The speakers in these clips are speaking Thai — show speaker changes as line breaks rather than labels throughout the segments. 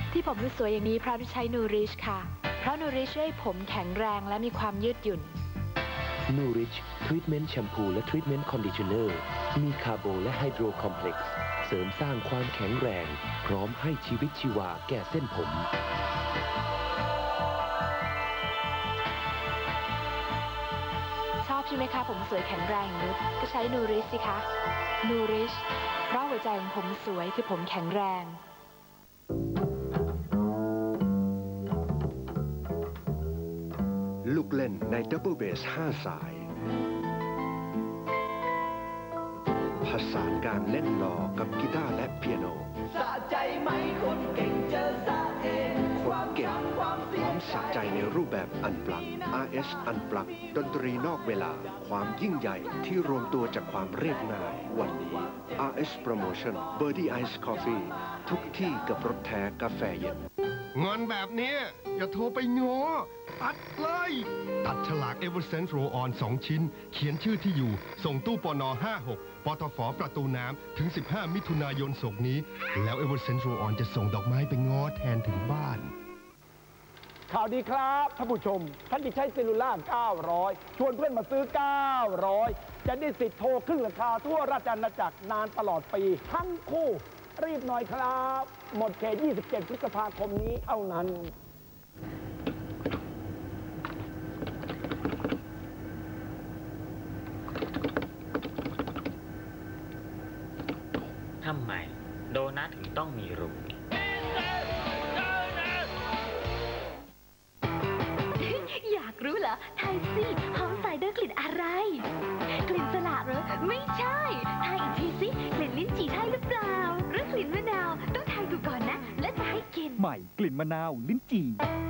ที่ผมดูสวยอย่างนี้เพราะใช้นูริชค่ะเพราะนูริชช่วยผมแข็งแรงและมีความยืดหยุ่น
นูริชทรีทเมนต์แชมพูและทรีทเมนต์คอนดิชเนอร์มีคาร์โบและไฮโดรคอมเพล็กซ์เสริมสร้างความแข็งแรงพร้อมให้ชีวิตชีวาแก่เส้นผม
ชอบใช่ไหมคะผมสวยแข็งแรงอย่างนุชก็ใช้นูริชสิคะนูริชเพราะหัวใจของผมสวยคือผมแข็งแรง
ลูกเล่นในดับเบิลเบส5 สายผสานการเล่นหล่อกับกีตาร์และเปียโน
สะใจไหมคนเก่งเจอซะเอง
คนเก่งพร้อมสะใจในรูปแบบอันปลั๊ก RS อันปลั๊กดนตรีนอกเวลาความยิ่งใหญ่ที่รวมตัวจากความเรียบง่ายวันนี้ RS Promotion Birdie Ice Coffee ทุกที่กับรสแท้กาแฟเย็น
งอนแบบนี้อย่าโทรไปง้อตัดเลยตัดฉลาก Eversense Roll On 2 ชิ้นเขียนชื่อที่อยู่ส่งตู้ปน56ปตฟประตูน้ำถึง15 มิถุนายนศกนี้แล้ว Eversense Roll On จะส่งดอกไม้ไปง้อแทนถึงบ้าน
ข่าวดีครับท่านผู้ชมท่านที่ใช้เซลลูล่า900ชวนเพื่อนมาซื้อ900จะได้สิทธิ์โทรครึ่งราคาทั่วราชอาณาจักรนานตลอดปีทั้งคู่รีบหน่อยครับหมดเขต27 พฤษภาคมนี้เท่านั้น
ทำไมโดนัทถึงต้องมีรู
อยากรู้เหรอไทยสิหอมใส่ด้วยกลิ่นอะไรกลิ่นสละเหรอไม่ใช่ทายอีกทีสิกลิ่นลิ้นจี่ใช่หรือเปล่าหรือกลิ่นมะนาวต้องทายถูกก่อนนะแล้วจะให้กิน
ใหม่กลิ่นมะนาวลิ้นจี่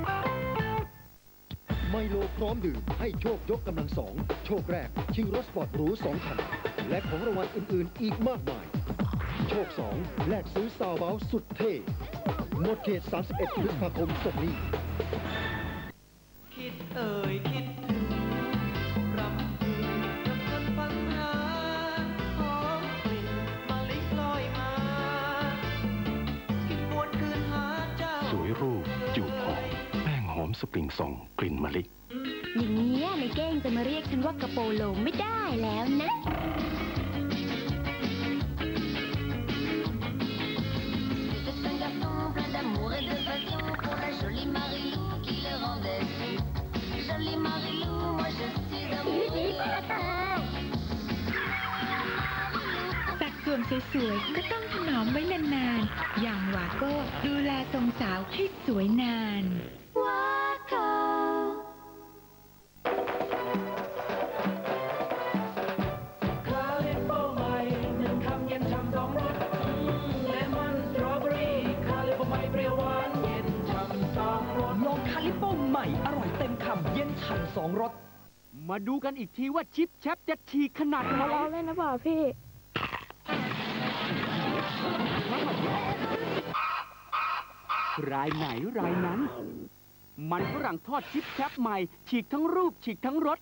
ไมโลพร้อมดื่มให้โชคยกกำลังสองโชคแรกชิงรถสปอร์ตหรู2 คันและของรางวัลอื่นๆอีกมากมายโชค2แลกซื้อซาวเบลสุดเท่หมดเขต31 พฤษภาคมศกนี้
คิดคิดถึงรำพึงจำจนฝันหาหอมกลิ่นมะลิลอยมาคิดวนคืนหาเจ้า
สวยรูปจูบหอมแป้งหอมสปริงซองกลิ่นมะลิ
อย่างนี้ในเก้งจะมาเรียกฉันว่ากระโปโลไม่ได้แล้วนะ
สัดส่วนสวยๆก็ต้องถนอมไว้นานๆอย่างวาโก้ดูแลทรงสาวให้สวยนาน
วาโก้
คาลิโปใหม่1 คำเย็นฉ่ำ2 รสเลมอนสตรอเบอรี่คาลิโปใหม่เปรี้ยวหวานเย็นฉ่ำ2 รส
ลองคาลิโปใหม่อร่อยเต็มคำเย็นฉ่ำ2 รสมาดูกันอีกทีว่าชิปแชปจะฉีกขนาดไหน
ล้อเล่นนะบ่าวพี่
รายไหนรายนั้นมันฝรั่งทอดชิปแชปใหม่ฉีกทั้งรูปฉีกทั้งรส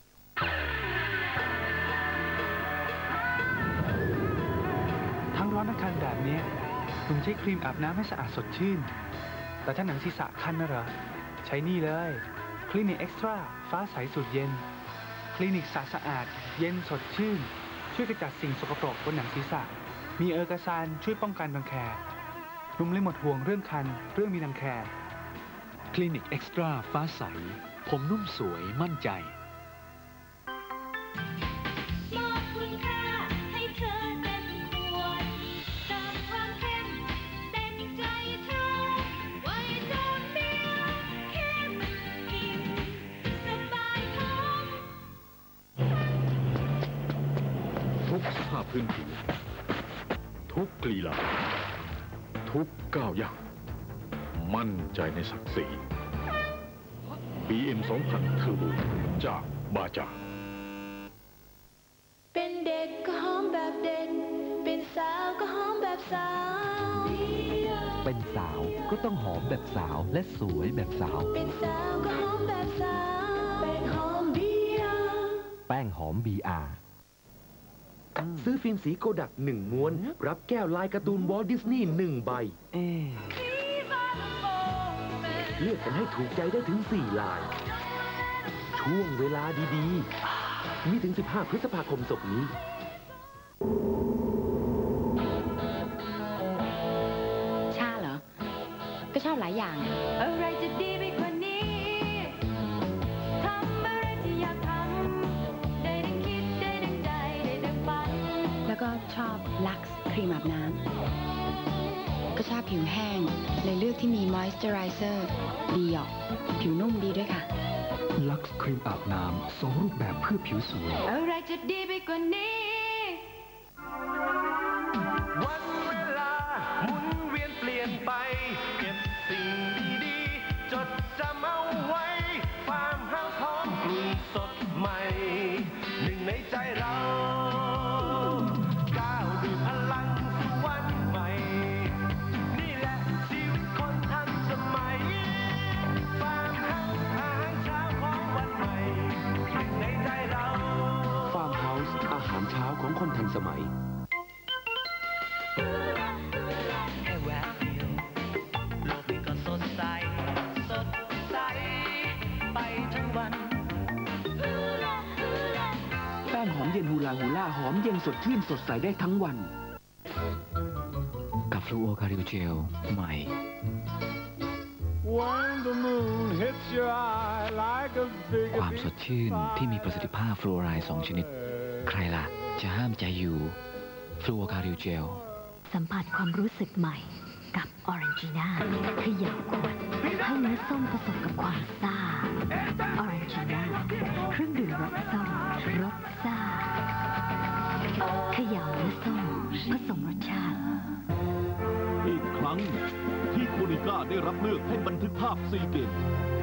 ทั้งร้อนทั้งคันแบบนี้คุณใช้ครีมอาบน้ำให้สะอาดสดชื่นแต่ถ้าหนังศีรษะคันนะเหรอใช้นี่เลยคลินิกเอ็กซ์ตร้าฟ้าใสสูตรเย็นคลินิกสะอาดเย็นสดชื่นช่วยกระจัดสิ่งสกปรกบนหนังศีรษะมีเออร์กาซานช่วยป้องกันรังแคนุ่มเลยหมดห่วงเรื่องคันเรื่องมีรังแคคลินิกเอ็กซ์ตร้าฟ้าใสผมนุ่มสวยมั่นใจ
ทุกผ้าพื้นผิวทุกกลีลาทุกก้าวย่างมั่นใจในศักดิ์ศรี BM 2000 Turbo จากบาจา
เป็นเด็กก็หอมแบบเด็กเป็นสาวก็หอมแบบสาว
เป็นสาวก็ต้องหอมแบบสาวและสวยแบบสาว
เป็นสาวก็หอมแบบสาวแป้งหอม BR
แป้งหอม BR ซื้อฟิล์มสีโกดัก1 ม้วนรับแก้วลายการ์ตูนวอลต์ดิสนีย์1 ใบ
เลือกกันให้ถูกใจได้ถึง 4 ลาย ช่วงเวลาดีๆ มีถึง 15 พฤษภาคมศกนี้
ชาเหรอ ก็ชอบหลายอย่าง
อะไรจะดีไปกว่านี้ทำอะไรที่อยากทำได้ดังคิดได้ดังใจได้ดังฝัน
แล้วก็ชอบลักซ์ครีมอาบน้ำ ก็ชอบผิวแห้งเลยเลือกที่มีมอยส์เจอไรเซอร์ดีออกผิวนุ่มดีด้วยค่ะ
ลักซ์ครีมอาบน้ำ2 รูปแบบเพื่อผิวสวย
อะไรจะดีไปกว่านี้
วันเวลาหมุนเวียนเปลี่ยนไปเก็บสิ่งดีๆจดจำเอาไว้ฟาร์มเฮาส์หอมกลุ่นสดใหม่หนึ่งในใจเราก้าวด้วยพลังสู่วันใหม่นี่แหละชีวิตคนทันสมัยฟาร์มเฮาส์อาหารเช้าของวันใหม่หนึ่งในใจเรา
ฟาร์มเฮาส์อาหารเช้าของคนทันสมัย
แค่แวบเดียวโลกนี้ก็สดใส สดใส ไปทั้งวัน
แป้งหอมเย็นฮูลาฮูล่าหอมเย็นสดชื่นสดใสได้ทั้งวัน
กับฟลูโอคาริวเจลใหม่ ความสดชื่นที่มีประสิทธิภาพฟลูออไรด์2 ชนิด ใครล่ะ จะห้ามใจอยู่ฟลูโอคาริวเจล
สัมผัสความรู้สึกใหม่กับออเรนจิน่าขยับขวดให้เนื้อส้มผสมกับความซ่าออเรนจิน่าเครื่องดื่มรสส้มรสซ่าขยับเนื้อส้มผสมรสชาติ
อีกครั้งที่โคนิก้าได้รับเลือกให้บันทึกภาพซีเกม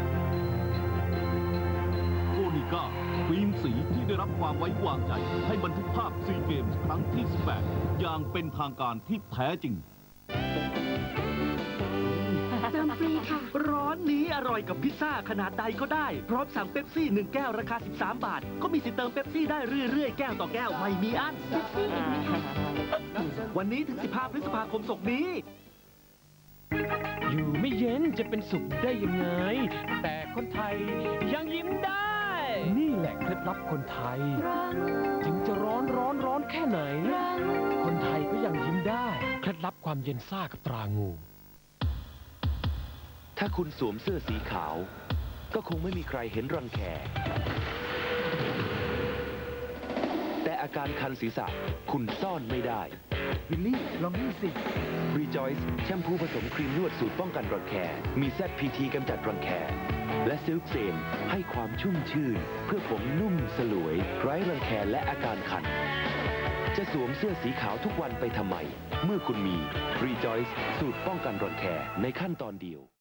โคนิก้าฟิล์มสีที่ได้รับความไว้วางใจให้บันทึกภาพซีเกมครั้งที่ 18 อย่างเป็นทางการที่แท้จริง
เติมฟรีค่ะ ร้อนนี้อร่อยกับพิซซ่าขนาดใดก็ได้ พร้อมสั่งเป๊ปซี่1 แก้วราคา 13 บาท ก็มีสิทธิ์เติมเป๊ปซี่ได้เรื่อยๆ แก้วต่อแก้วไม่มีอั้นวันนี้ถึง 15 พฤษภาคมศกนี้
อยู่ไม่เย็นจะเป็นสุขได้ยังไง แต่คนไทยยังยิ้มได้ นี่แหละเคล็ดลับคนไทย ถึงจะร้อนแค่ไหน คนไทยก็ยังยิ้มได้ เคล็ดลับความเย็นซ่ากับตรางู
ถ้าคุณสวมเสื้อสีขาว ก็คงไม่มีใครเห็นรังแค แต่อาการคันศีรษะคุณซ่อนไม่ได้
วิลลี่ลองนี่สิ
Rejoice แชมพูผสมครีมนวดสูตรป้องกันรังแค มี ZPT กำจัดรังแค และ Silk Sen ให้ความชุ่มชื่น เพื่อผมนุ่มสลวย ไร้รังแคและอาการคัน จะสวมเสื้อสีขาวทุกวันไปทำไม เมื่อคุณมี Rejoice สูตรป้องกันรังแคในขั้นตอนเดียว